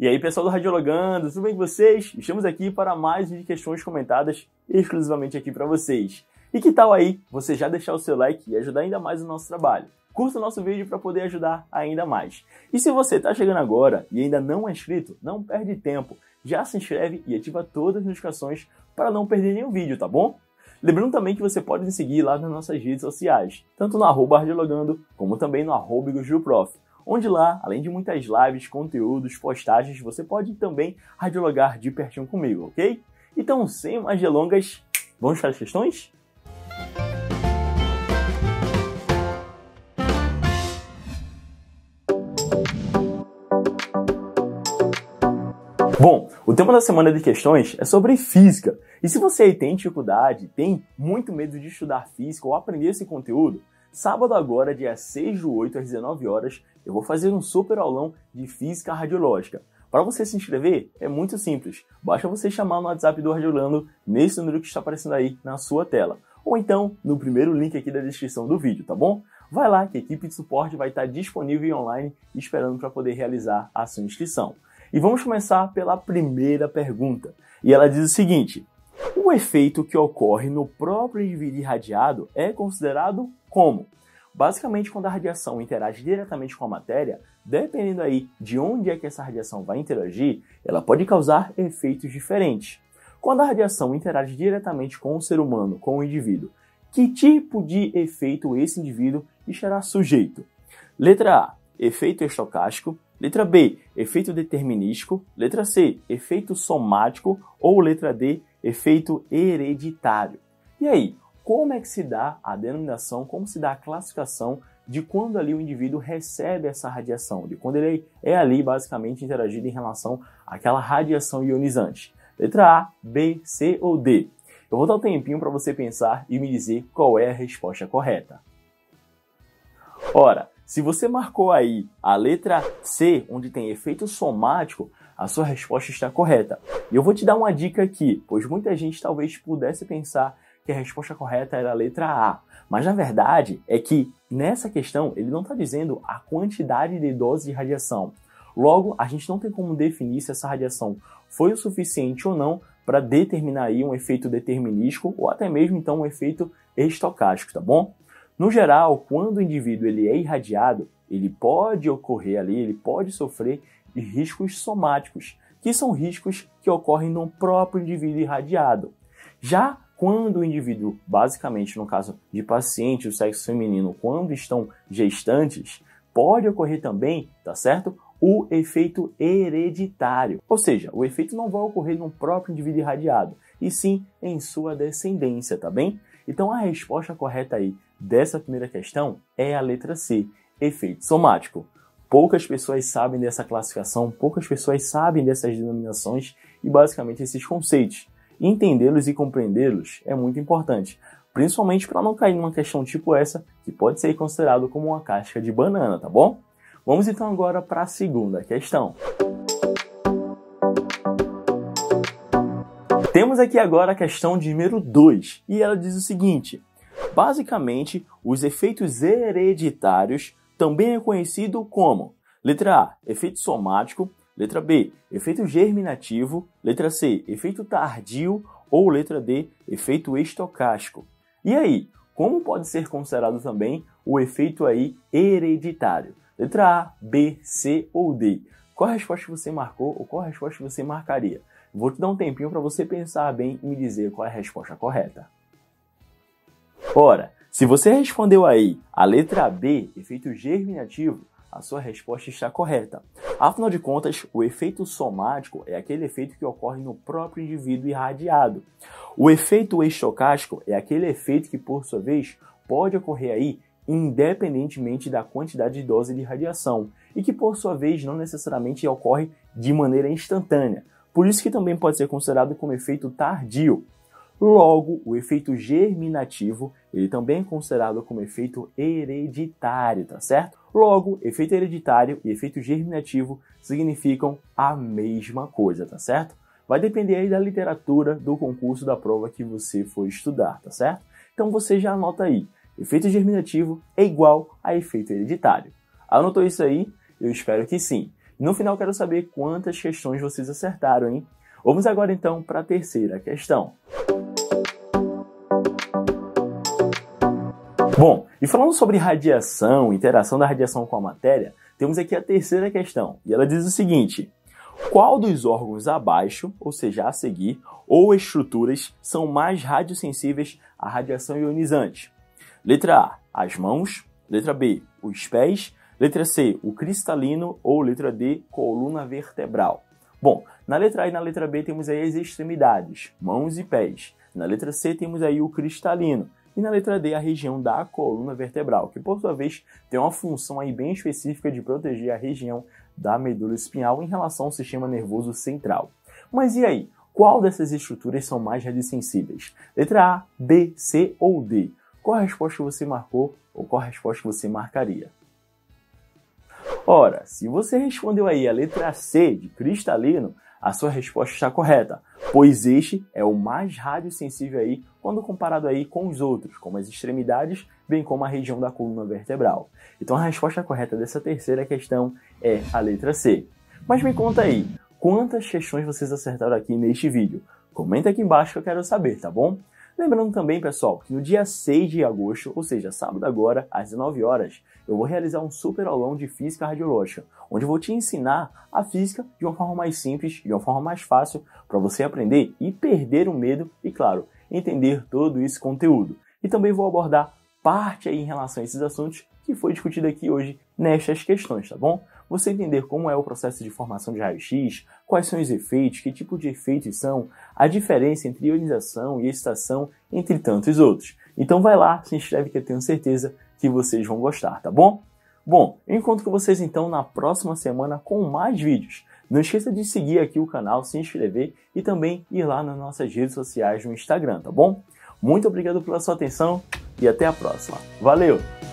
E aí, pessoal do Radiologando, tudo bem com vocês? Estamos aqui para mais de questões comentadas exclusivamente aqui para vocês. E que tal aí você já deixar o seu like e ajudar ainda mais o nosso trabalho? Curta o nosso vídeo para poder ajudar ainda mais. E se você está chegando agora e ainda não é inscrito, não perde tempo. Já se inscreve e ativa todas as notificações para não perder nenhum vídeo, tá bom? Lembrando também que você pode nos seguir lá nas nossas redes sociais, tanto no @radiologando como também no @igorjuprof. Onde lá, além de muitas lives, conteúdos, postagens, você pode também radiologar de pertinho comigo, ok? Então, sem mais delongas, vamos para as questões? Bom, o tema da semana de questões é sobre física. E se você aí tem dificuldade, tem muito medo de estudar física ou aprender esse conteúdo, sábado agora, dia 6/8, às 19 horas, eu vou fazer um super aulão de física radiológica. Para você se inscrever, é muito simples. Basta você chamar no WhatsApp do Radiolando, nesse número que está aparecendo aí na sua tela. Ou então, no primeiro link aqui da descrição do vídeo, tá bom? Vai lá que a equipe de suporte vai estar disponível e online esperando para poder realizar a sua inscrição. E vamos começar pela primeira pergunta. E ela diz o seguinte: o efeito que ocorre no próprio indivíduo irradiado é considerado como? Basicamente, quando a radiação interage diretamente com a matéria, dependendo aí de onde é que essa radiação vai interagir, ela pode causar efeitos diferentes. Quando a radiação interage diretamente com o ser humano, com o indivíduo, que tipo de efeito esse indivíduo estará sujeito? Letra A, efeito estocástico. Letra B, efeito determinístico. Letra C, efeito somático. Ou letra D, efeito hereditário. E aí, como é que se dá a denominação, como se dá a classificação de quando ali o indivíduo recebe essa radiação, de quando ele é ali basicamente interagido em relação àquela radiação ionizante? Letra A, B, C ou D? Eu vou dar um tempinho para você pensar e me dizer qual é a resposta correta. Ora, se você marcou aí a letra C, onde tem efeito somático, a sua resposta está correta. E eu vou te dar uma dica aqui, pois muita gente talvez pudesse pensar que a resposta correta era a letra A. Mas na verdade é que nessa questão ele não está dizendo a quantidade de dose de radiação. Logo, a gente não tem como definir se essa radiação foi o suficiente ou não para determinar aí um efeito determinístico ou até mesmo então um efeito estocástico, tá bom? No geral, quando o indivíduo ele é irradiado, ele pode ocorrer ali, ele pode sofrer de riscos somáticos, que são riscos que ocorrem no próprio indivíduo irradiado. Já quando o indivíduo, basicamente no caso de pacientes do sexo feminino, quando estão gestantes, pode ocorrer também, tá certo? O efeito hereditário. Ou seja, o efeito não vai ocorrer no próprio indivíduo irradiado, e sim em sua descendência, tá bem? Então a resposta correta aí dessa primeira questão é a letra C, efeito somático. Poucas pessoas sabem dessa classificação, poucas pessoas sabem dessas denominações e basicamente esses conceitos. Entendê-los e compreendê-los é muito importante, principalmente para não cair numa questão tipo essa, que pode ser considerado como uma casca de banana, tá bom? Vamos então agora para a segunda questão. Temos aqui agora a questão de número 2, e ela diz o seguinte: basicamente, os efeitos hereditários também é conhecido como letra A, efeito somático. Letra B, efeito germinativo. Letra C, efeito tardio. Ou letra D, efeito estocástico. E aí, como pode ser considerado também o efeito aí hereditário? Letra A, B, C ou D? Qual a resposta você marcou ou qual a resposta você marcaria? Vou te dar um tempinho para você pensar bem e me dizer qual é a resposta correta. Ora, se você respondeu aí a letra B, efeito germinativo, a sua resposta está correta. Afinal de contas, o efeito somático é aquele efeito que ocorre no próprio indivíduo irradiado. O efeito estocástico é aquele efeito que, por sua vez, pode ocorrer aí independentemente da quantidade de dose de radiação e que, por sua vez, não necessariamente ocorre de maneira instantânea. Por isso que também pode ser considerado como efeito tardio. Logo, o efeito germinativo, ele também é considerado como efeito hereditário, tá certo? Logo, efeito hereditário e efeito germinativo significam a mesma coisa, tá certo? Vai depender aí da literatura do concurso da prova que você for estudar, tá certo? Então você já anota aí, efeito germinativo é igual a efeito hereditário. Anotou isso aí? Eu espero que sim. E no final eu quero saber quantas questões vocês acertaram, hein? Vamos agora então para a terceira questão. Bom, e falando sobre radiação, interação da radiação com a matéria, temos aqui a terceira questão, e ela diz o seguinte: qual dos órgãos abaixo, ou seja, a seguir, ou estruturas são mais radiosensíveis à radiação ionizante? Letra A, as mãos. Letra B, os pés. Letra C, o cristalino. Ou letra D, coluna vertebral. Bom, na letra A e na letra B temos aí as extremidades, mãos e pés. Na letra C temos aí o cristalino. E na letra D, a região da coluna vertebral, que por sua vez tem uma função aí bem específica de proteger a região da medula espinhal em relação ao sistema nervoso central. Mas e aí? Qual dessas estruturas são mais radiosensíveis? Letra A, B, C ou D? Qual a resposta que você marcou ou qual a resposta que você marcaria? Ora, se você respondeu aí a letra C de cristalino, a sua resposta está correta, pois este é o mais radiosensível aí quando comparado aí com os outros, como as extremidades, bem como a região da coluna vertebral. Então a resposta correta dessa terceira questão é a letra C. Mas me conta aí, quantas questões vocês acertaram aqui neste vídeo? Comenta aqui embaixo que eu quero saber, tá bom? Lembrando também, pessoal, que no dia 6 de agosto, ou seja, sábado agora, às 19 horas, eu vou realizar um super aulão de física radiológica, onde eu vou te ensinar a física de uma forma mais simples, de uma forma mais fácil, para você aprender e perder o medo e, claro, entender todo esse conteúdo. E também vou abordar parte aí em relação a esses assuntos que foi discutido aqui hoje nestas questões, tá bom? Você entender como é o processo de formação de raio-x, quais são os efeitos, que tipo de efeitos são, a diferença entre ionização e excitação, entre tantos outros. Então vai lá, se inscreve que eu tenho certeza que vocês vão gostar, tá bom? Bom, eu encontro com vocês então na próxima semana com mais vídeos. Não esqueça de seguir aqui o canal, se inscrever e também ir lá nas nossas redes sociais no Instagram, tá bom? Muito obrigado pela sua atenção e até a próxima. Valeu!